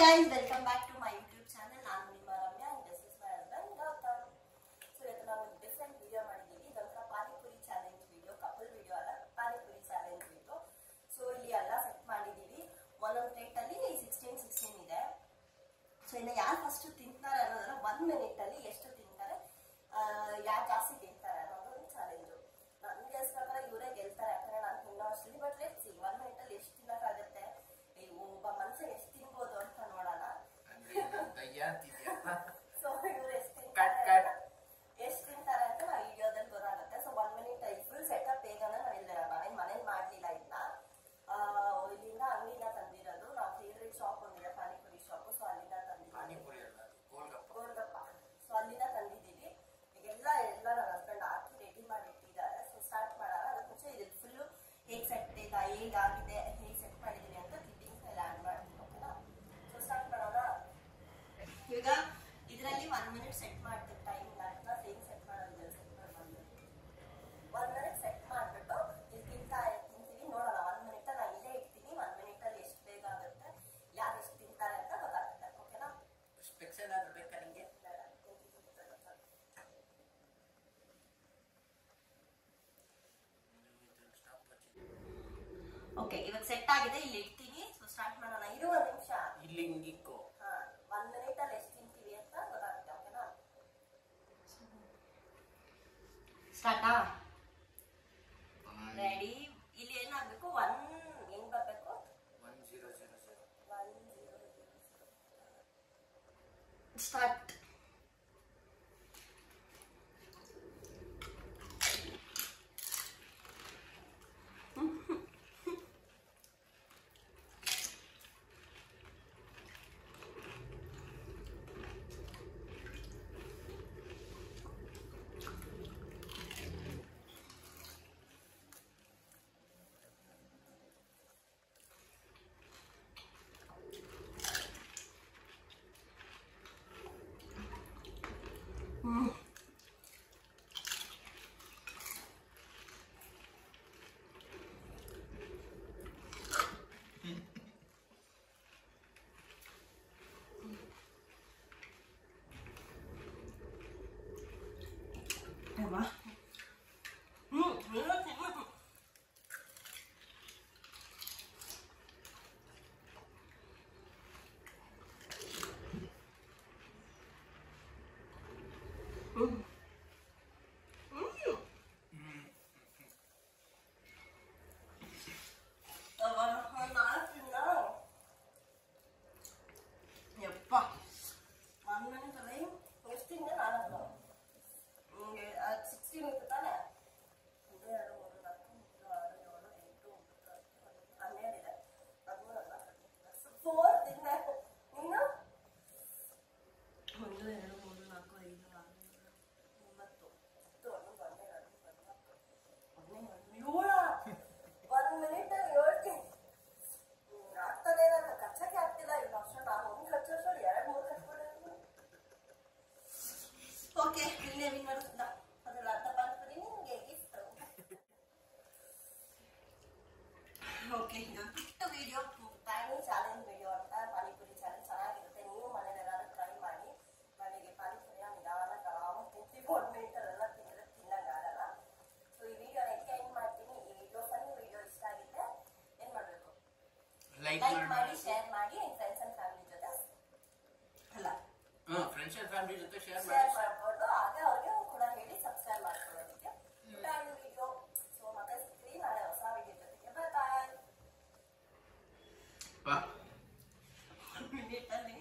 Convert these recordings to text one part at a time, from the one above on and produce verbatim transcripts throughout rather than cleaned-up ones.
guys, welcome back to my YouTube channel. ನಾನು ನಿಮ್ಮ Ramya and this is my husband Gautam. So ಇವತ್ತು ನಾವು ಒಂದು ಡಿಫರೆಂಟ್ ವಿಡಿಯೋ ಮಾಡಿದ್ದೀವಿ. ಇದೊಂಥರ panipuri challenge video, couple video ಅಲ್ಲ, ಪಾನಿಪುರಿ ಚಾಲೆಂಜ್ ವಿಡಿಯೋ. ಸೊ ಇಲ್ಲಿ ಎಲ್ಲ ಸೆಟ್ ಮಾಡಿದ್ದೀವಿ. ಒಂದೊಂದು ಪ್ಲೇಟ್ ಅಲ್ಲಿ ಸಿಕ್ಸ್ಟೀನ್ ಸಿಕ್ಸ್ಟೀನ್ ಇದೆ. ಸೊ ಇನ್ನು ಯಾರು ಫಸ್ಟ್ ತಿಂತಾರೆ ಅನ್ನೋದನ್ನ ಒನ್ ಮಿನಿಟ್ ಅಲ್ಲಿ ಎಷ್ಟು ತಿಂತಾರೆ, ಯಾರು ಜಾಸ್ತಿ ತಿಂತಾರೆ ಅನ್ನೋದು ಒಂದು ಚಾಲೆಂಜು. ನನಗೆ ಪ್ರಕಾರ ಇವರೇ ಗೆಲ್ತಾರೆ, ಯಾಕಂದ್ರೆ ನಾನು ತಿನ್ನೋ ಅಷ್ಟರಲ್ಲಿ. But let's see one minute ಅಲ್ಲಿ ಎಷ್ಟು ತಿನ್ನಕ್ಕಾಗತ್ತೆ, ಒಬ್ಬ ಮನುಷ್ಯ ಎಷ್ಟು ತಿನ್ಬೋದು ಅಂತ ನೋಡೋಣ. ಸೊ ಇವ್ರು ಎಷ್ಟು ತಿಂತಾರೆ ಎಷ್ಟು ತಿಂತಾರೆ ಅಂತ ನಾವು ವಿಡಿಯೋದಲ್ಲಿ ಗೊತ್ತಾಗುತ್ತೆ. So one minute full setup ಹೇಗಂದ್ರೆ ನಾವು ಇಲ್ಲ ನಾವೇನು ಮನೇಲಿ ಮಾಡ್ಲಿಲ್ಲ. ಇದನ್ನ ಇಲ್ಲಿಂದ ಅಂಗಡಿನ ತಂದಿರೋದು. ನಾವು ಫೇವ್ರೇಟ್ ಶಾಪ್ ಒಂದಿದೆ, ಪಾನಿಪುರಿ ಶಾಪ್. ಸೊ ಅಲ್ಲಿಂದ ತಂದಿದ್ದೀವಿ, ಗೋಲ್ಗಪ್ಪ. ಸೊ ಅಲ್ಲಿಂದ ತಂದಿದ್ದೀವಿ. ಈಗೆಲ್ಲ ಎಲ್ಲ ನನ್ನ ಹಸ್ಬೆಂಡ್ ಹಾಕಿ ರೆಡಿ ಮಾಡಿ ಇಟ್ಟಿದ್ದಾರೆ. ಸೊ ಸ್ಟಾರ್ಟ್ ಮಾಡೋಣ. ಅದಕ್ಕೆ ಮುಂಚೆ ಇದು ಫುಲ್ಲು ಹೇಗೆ ಸೆಟ್ ಈಗ ಹೇಗಾಗಿದೆ, ಹೇಗೆ ಸೆಟ್ ಮಾಡಿದ್ದೀನಿ ಅಂತ ಕ್ಲಿಪ್ಪಿಂಗ್ಸ್ ಎಲ್ಲ ಆ್ಯಡ್ ಮಾಡ್ತೀನಿ. ಓಕೆನಾ? ಸೊ ಸ್ಟಾರ್ಟ್ ಮಾಡೋಣ. ಈಗ ಇದರಲ್ಲಿ ಒನ್ ಮಿನಿಟ್ ಸೆಟ್ ಮಾಡ್ತೀವಿ ಟೈಮ್. ನಾನು ಹೇಗೆ ಸೆಟ್ ಮಾಡೋದು ಸೆಟ್ ಮಾಡಿ ಒನ್ ಮಿನಿಟ್ ಸೆಟ್ ಮಾಡಿಬಿಟ್ಟು ಇಲ್ಲಿ ತಿಂತಾ ತಿಂತೀವಿ. ನೋಡೋಣ ಒನ್ ಮಿನಿಟ್ ನಾನು ಇಲ್ಲೇ ಇಡ್ತೀನಿ. ಒನ್ ಮಿನಿಟಲ್ಲಿ ಎಷ್ಟು ಬೇಗ ಆಗುತ್ತೆ, ಯಾರು ಎಷ್ಟು ತಿಂತಾರೆ ಅಂತ ಗೊತ್ತಾಗುತ್ತೆ. ಓಕೆನಾ? ಸ್ಪೆಷಲ್ ಆದ್ರೂ ಬೇಕಾ ನಿಮಗೆ? ಓಕೆ, ಇವಾಗ ಸೆಟ್ ಆಗಿದೆ. ಇಲ್ಲಿ ಇಡ್ತೀನಿ. ಸೊ ಸ್ಟಾರ್ಟ್ ಮಾಡೋಣ. ಇರು ಒಂದು ನಿಮಿಷ. ಇಲ್ಲಿ ಹಿಂಗಿಕ್ಕೋ. ಹಾ, ಒನ್ ಮಿನಿಟ್ ಅಲ್ಲಿ ಎಷ್ಟು ತಿಂತೀವಿ ಅಂತ ಗೊತ್ತಾಗುತ್ತೆ. ಓಕೆನಾ? ಸ್ಟಾರ್ಟಾ? ರೆಡಿ. ಇಲ್ಲಿ ಏನಾಗಬೇಕು, ಒನ್ ಹೆಂಗ್ ಬರಬೇಕು, one zero zero zero one zero zero start. Mm. Emma. Mm. ಯಪ್ಪ, ಒನ್ ಮಿನಿಟ್ ಅಲ್ಲಿ ಎಷ್ಟಿಂದ ನಾಲ್ಕು ನಿಮಗೆ ಸಿಕ್ಸ್ಟೀನ್ ಇತ್ತು ತಾನೆ? ಒಂದು ಎರಡು ಮೂರು ನಾಲ್ಕು ಐದು ಆರು ಏಳು ಎಂಟು ಒಂಬತ್ತು ಹತ್ತು ಹನ್ನೆರಡು ಇದೆ. ಹದಿಮೂರು ನಾಲ್ಕು ಫೋರ್ ತಿಂದ ನೀನು. ಒಂದು ಎರಡು ಮೂರು ನಾಲ್ಕು ಐದು ಆರು ಏಳು ಒಂಬತ್ತು ಹತ್ತು ಹನ್ನೊಂದು ಹನ್ನೆರಡು ಹದಿಮೂರು ಹದಿನಾಲ್ಕು ಹದಿನೈದು ಏಳು ಒನ್ ಮಿನಿಟ್ ಅಲ್ಲಿ ಹೇಳ್ತೀನಿ. ಆಗ್ತದೆ, ನಾನು ಕಚ್ಚಕ್ಕೆ ಆಗ್ತಿಲ್ಲ. ಈಗ ಅಷ್ಟು ನಾನು ಒಂದು ಕಚ್ಚೋಷ್ಟು ಎರಡು ಮೂರು ಕಚ್ಬಿಟ್ಟಿದ್ದೀನಿ. ಓಕೆ, ಇಲ್ಲೇ ವಿನ್ನರ್ ಅದ್ರಲ್ಲಿ ಅರ್ಧ ಪಾನಿಪುರಿ ನಿಮಗೆ ಗಿಫ್ಟ್. ಓಕೆ, ಇದು ಬಿಟ್ಟು ವಿಡಿಯೋ ಪ್ಯಾನಿ ಚಾಲೆಂಜ್ ವಿಡಿಯೋ ಅಂತ. ಪಾನಿಪುರಿ ಚಾಲೆಂಜ್ ಚೆನ್ನಾಗಿರುತ್ತೆ. ನೀವು ಮನೇಲಿ ಎಲ್ಲರೂ ಟ್ರೈ ಮಾಡಿ. ನನಗೆ ಪಾನಿಪುರಿಯ ನಿಧಾನಕ್ಕೆ ಆರಾಮಾಗಿ ತಿಂತೀವಿ. ಒನ್ ಮಿನಿಟಲ್ಲೆಲ್ಲ ತಿಂದರೆ ತಿನ್ನಂಗಾಗಲ್ಲ. ಸೊ ಈ ವಿಡಿಯೋನ ಇದಕ್ಕೆ ಎಂಡ್ ಮಾಡ್ತೀನಿ. ಈ ವಿಡಿಯೋ ಫನ್ನಿ ವಿಡಿಯೋ ಇಷ್ಟ ಆಗಿದ್ರೆ ಏನು ಮಾಡಬೇಕು, ಲೈಕ್ ಮಾಡಿ, ಶೇರ್ ಮಾಡಿ, ಫ್ರೆಂಡ್ಸ್ ಅಂಡ್ ಫ್ಯಾಮಿಲಿ ಜೊತೆ ಅಲ್ಲ ಫ್ರೆಂಡ್ಸ್ ಅಂಡ್ ಫ್ಯಾಮಿಲಿ ಜೊತೆ ಶೇರ್ ಮಾಡ್ಬೋದು. ಆಗ ಅವ್ರಿಗೆ ಕೂಡ ಹೇಳಿ ಸಬ್ಸ್ಕ್ರೈಬ್ ಮಾಡ್ಕೊಳ್ಳೋದಕ್ಕೆ. ಈ ವಿಡಿಯೋ. ಸೊ ಮತ್ತೆ ಸಿಗ್ತೀವಿ ನಾಳೆ ಹೊಸ ವಿಡಿಯೋ ಜೊತೆಗೆ. ಬಾಯ್ ಬಾಯ್. ಮಿನಿಟ್ ಅಲ್ಲಿ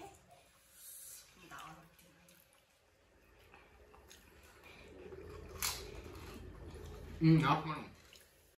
ಹ್ಮ್ ಆಫ್ ಮಾಡಿ.